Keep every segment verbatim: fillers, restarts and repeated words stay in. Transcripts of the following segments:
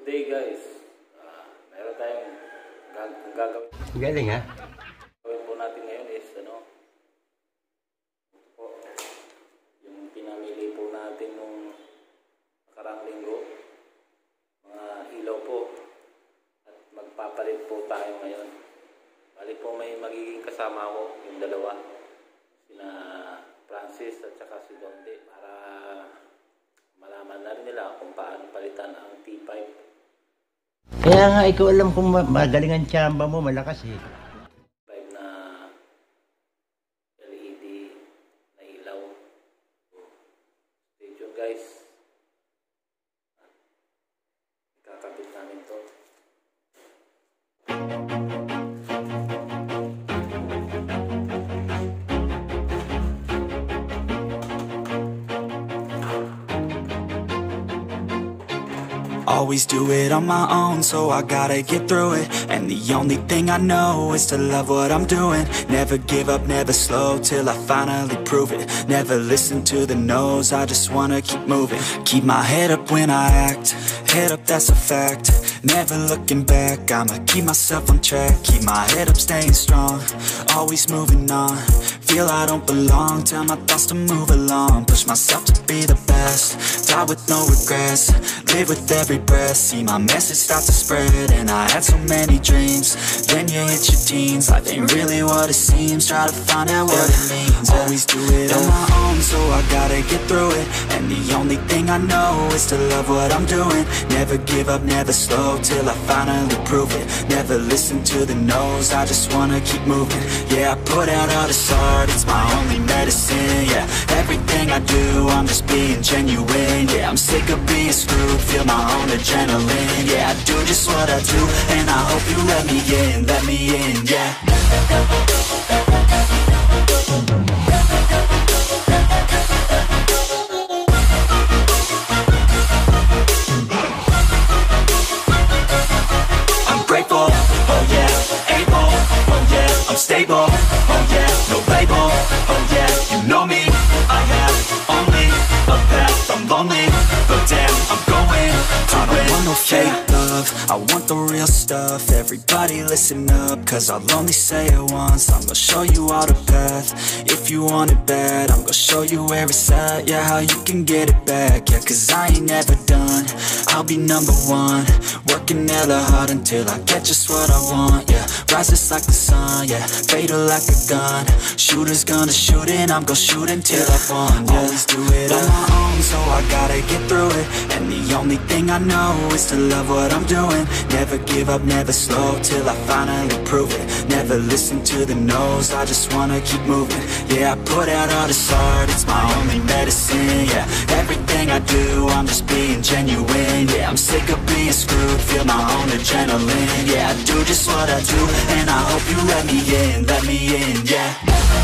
Good day guys. Uh, meron tayong gag gagawin. Galing ha? Gagawin po natin ngayon is ano po, yung pinamili po natin nung nakarang linggo. Mga ilaw po. At magpapalit po tayo ngayon. Bali po may magiging kasama ko, yung dalawa. Sina Francis at saka si Donde para malaman na rin nila kung paano palitan ang T five. Kaya nga, ikaw alam kung ma magaling ang tsamba mo, malakas eh. five na L E D na ilaw. So, stay tuned guys. Ikakabit namin to. Always do it on my own, so I gotta get through it. And the only thing I know is to love what I'm doing. Never give up, never slow, till I finally prove it. Never listen to the no's, I just wanna keep moving. Keep my head up when I act, head up, that's a fact. Never looking back, I'ma keep myself on track. Keep my head up, staying strong, always moving on. Feel I don't belong, tell my thoughts to move along. Push myself to be the best, die with no regrets. Live with every breath, see my message start to spread. And I had so many dreams, then you hit your teens. Life ain't really what it seems, try to find out what it means. Always do it on my own, so I gotta get through it. And the only thing I know is to love what I'm doing. Never give up, never slow, till I finally prove it. Never listen to the no's, I just wanna keep moving. Yeah, I put out all this art, it's my only medicine. Yeah, everything I do, I'm just being genuine. Yeah, I'm sick of being screwed, feel my own adrenaline. Yeah, I do just what I do, and I hope you let me in, let me in, yeah. I'm grateful, oh yeah, able, oh yeah, I'm stable, oh yeah, no label, oh yeah, you know me, I have only a path, I'm lonely, but damn, I'm going to I don't want no fake love, I want the real stuff. Everybody listen up, cause I'll only say it once. I'm gonna show you all the path, if you want it bad. I'm gonna show you where it's at, yeah, how you can get it back. Yeah, cause I ain't never done, I'll be number one. Working hella hard until I get just what I want, yeah. Rises like the sun, yeah, fatal like a gun. Shooters gonna shoot and I'm gonna shoot until I won, yeah. Always do it on my own, so I gotta get through it. And the only thing I know is to love what I'm doing. Never give up, never slow, till I finally prove it. Never listen to the no's, I just wanna keep moving. Yeah, I put out all this art, it's my only medicine. Yeah, everything I do, I'm just being genuine. Yeah, I'm sick of being screwed, feel my own adrenaline. Yeah, I do just what I do, and I hope you let me in, let me in, yeah.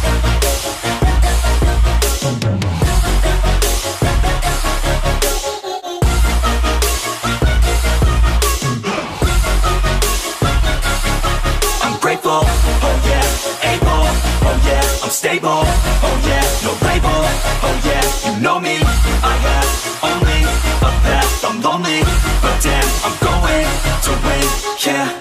Grateful, oh yeah, able, oh yeah, I'm stable, oh yeah, no label, oh yeah, you know me, I have only a path, I'm lonely, but damn, I'm going to win, yeah.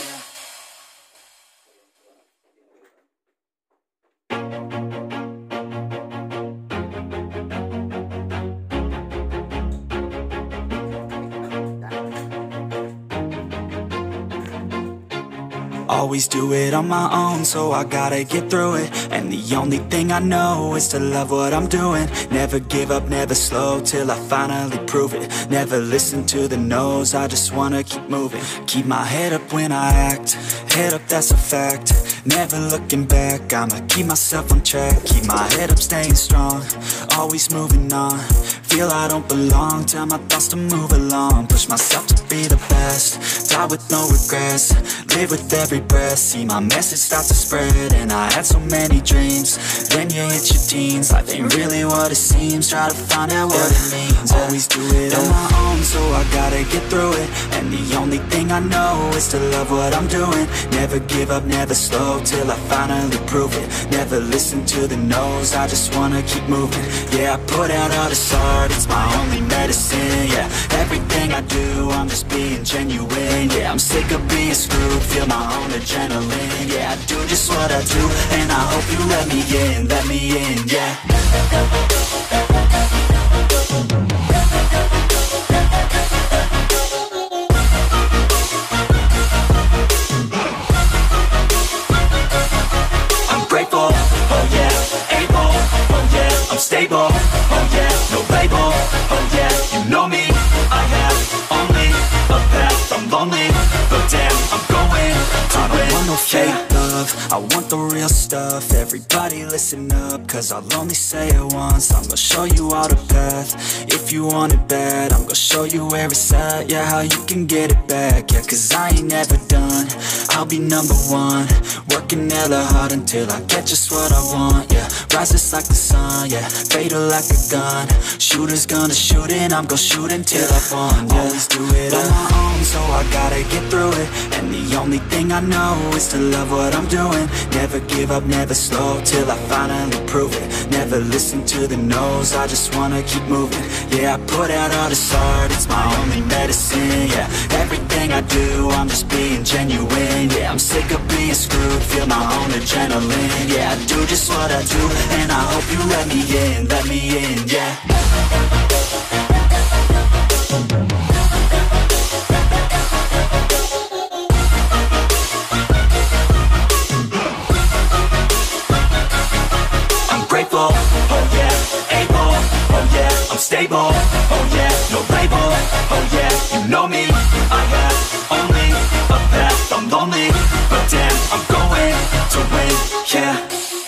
Always do it on my own, so I gotta get through it. And the only thing I know is to love what I'm doing. Never give up, never slow, till I finally prove it. Never listen to the no's, I just wanna keep moving. Keep my head up when I act, head up, that's a fact. Never looking back, I'ma keep myself on track. Keep my head up, staying strong, always moving on. Feel I don't belong, tell my thoughts to move along. Push myself to be the best, die with no regrets. Live with every breath, see my message start to spread. And I had so many dreams, then you hit your teens. Life ain't really what it seems, try to find out what it means. Always do it on my own, so I gotta get through it. And the only thing I know is to love what I'm doing. Never give up, never slow, till I finally prove it. Never listen to the no's, I just wanna keep moving. Yeah, I put out all this art, it's my only medicine. Yeah, everything I do, I'm just being genuine. Yeah, I'm sick of being screwed, feel my own adrenaline. Yeah, I do just what I do, and I hope you let me in, let me in, yeah. I'm grateful, oh yeah, able, oh yeah, I'm stable, oh yeah, no label, oh yeah, you know me, I have only a path, I'm lonely, but damn, I'm going to I don't want no fake love, I want the real stuff. Everybody listen up, cause I'll only say it once. I'm gonna show you all the path, if you want it bad. I'm gonna show you where it's at, yeah, how you can get it back. Yeah, cause I ain't never done, I'll be number one. Working hella hard until I get just what I want, yeah. Rises like the sun, yeah, fatal like a gun. Shooter's gonna shoot and I'm gonna shoot until I won, yeah. Always do it on my own, so I gotta get through it. And the only thing I know is to love what I'm doing. Never give up, never slow, till I finally prove it. Never listen to the no's, I just wanna keep moving. Yeah, I put out all this art, it's my only medicine, yeah. Everything I do, I'm just being genuine. Yeah, I'm sick of being screwed, feel my own adrenaline. Yeah, I do just what I do, and I hope you let me in, let me in, yeah. Oh yeah, able, oh yeah, I'm stable, oh yeah, no label, oh yeah, you know me, I have only a path, I'm lonely, but damn, I'm going to win, yeah.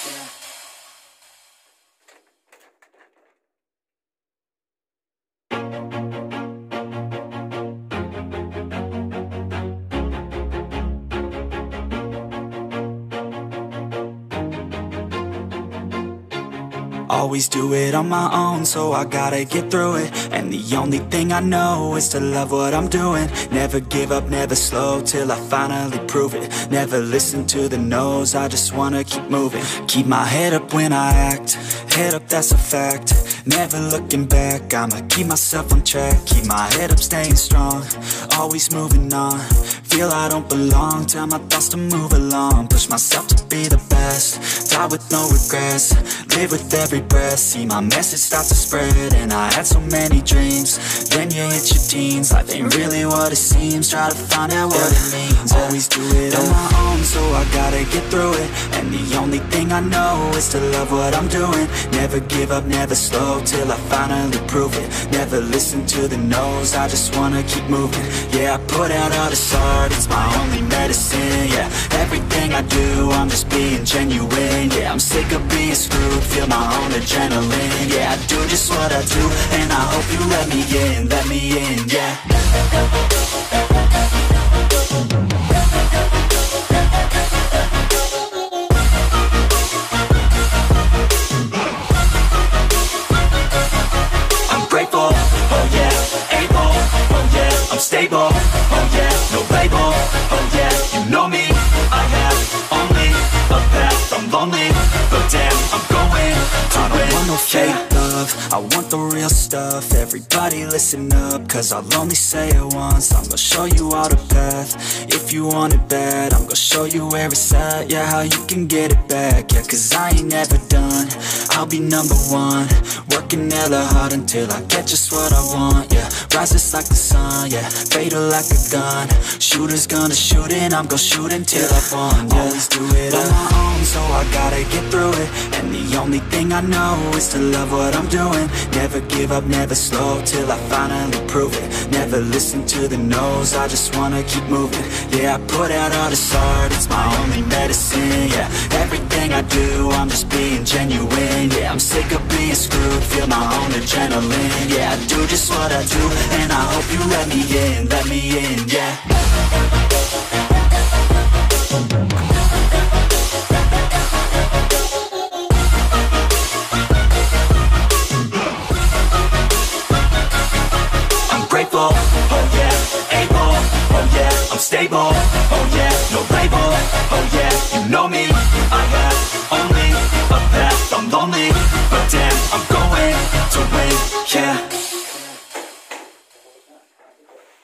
Always do it on my own, so I gotta get through it. And the only thing I know is to love what I'm doing. Never give up, never slow, till I finally prove it. Never listen to the no's, I just wanna keep moving. Keep my head up when I act, head up, that's a fact. Never looking back, I'ma keep myself on track. Keep my head up, staying strong, always moving on. Feel I don't belong, tell my thoughts to move along. Push myself to be the best, die with no regrets. Live with every breath, see my message start to spread. And I had so many dreams, then you hit your teens. Life ain't really what it seems, try to find out what it means. Always do it on my own, so I gotta get through it. And the only thing I know is to love what I'm doing. Never give up, never slow, till I finally prove it. Never listen to the no's, I just wanna keep moving. Yeah, I put out all this art, it's my only medicine, yeah. Everything I do, I'm just being genuine. Yeah, I'm sick of being screwed, feel my own adrenaline. Yeah, I do just what I do, and I hope you let me in, let me in, yeah. I'm grateful, oh yeah, able, oh yeah, I'm stable, oh yeah, no label, oh yeah, you know me, I have only a path, I'm lonely, but damn, I'm going to I don't want no fake love, I want the real stuff. Everybody listen up, cause I'll only say it once. I'm gonna show you all the path, if you want it bad. I'm gonna show you where it's at, yeah, how you can get it back. Yeah, cause I ain't never done, I'll be number one. Working hella hard until I get just what I want, yeah. Rises like the sun, yeah, fatal like a gun. Shooter's gonna shoot and I'm gonna shoot until I won, yeah. Always do it on my own, so I gotta get through it. And the only thing I know is to love what I'm doing. Never give up, never slow, till I finally prove it. Never listen to the no's, I just wanna keep moving. Yeah, I put out all this art, it's my only medicine, yeah. Everything I do, I'm just being genuine. Yeah, I'm sick of being screwed, feel my own adrenaline. Yeah, I do just what I do, and I hope you let me in, let me in, yeah. I'm grateful, oh yeah, able, oh yeah, I'm stable, oh yeah, no label, oh yeah, you know me, I have only a path, I'm lonely, but damn, I'm going to win, yeah.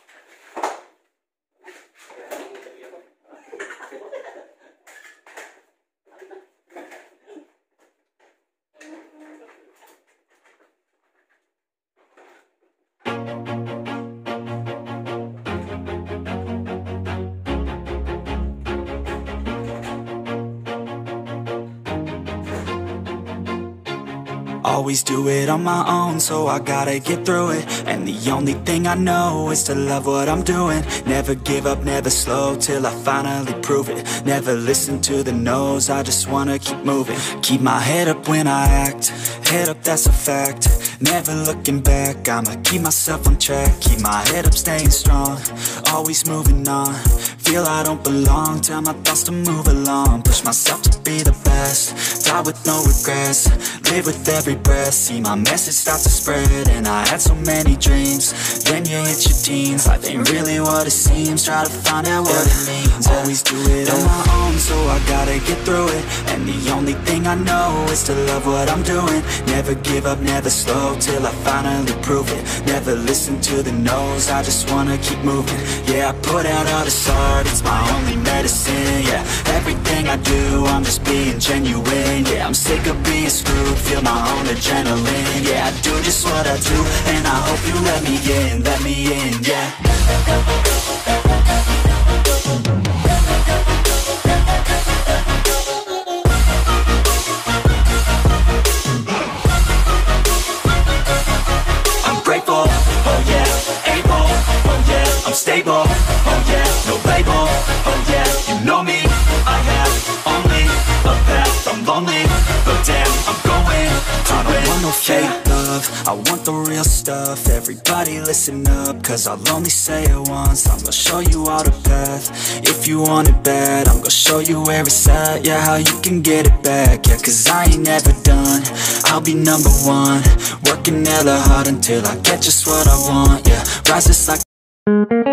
Always do it on my own, so I gotta get through it. And the only thing I know is to love what I'm doing. Never give up, never slow, till I finally prove it. Never listen to the no's, I just wanna keep moving. Keep my head up when I act, head up, that's a fact. Never looking back, I'ma keep myself on track. Keep my head up, staying strong, always moving on. Feel I don't belong, tell my thoughts to move along. Push myself to be the best, die with no regrets. Live with every breath, see my message start to spread. And I had so many dreams, then you hit your teens. Life ain't really what it seems, try to find out what it means. Always do it on my own, so I gotta get through it. And the only thing I know is to love what I'm doing. Never give up, never slow, till I finally prove it. Never listen to the no's, I just wanna keep moving. Yeah, I put out all this art, it's my only medicine. Yeah, everything I do, I'm just being genuine. Yeah, I'm sick of being screwed, feel my own adrenaline. Yeah, I do just what I do, and I hope you let me in, let me in, yeah. I'm grateful, oh yeah, able, oh yeah, I'm stable, oh yeah, no label, oh yeah, you know me, I have only a path, I'm lonely, but damn, I'm going to I don't want no fake love, I want the real stuff. Everybody listen up, cause I'll only say it once. I'm gonna show you all the path, if you want it bad. I'm gonna show you where it's at, yeah, how you can get it back. Yeah, cause I ain't never done, I'll be number one. Working hella hard until I get just what I want, yeah. Rise just like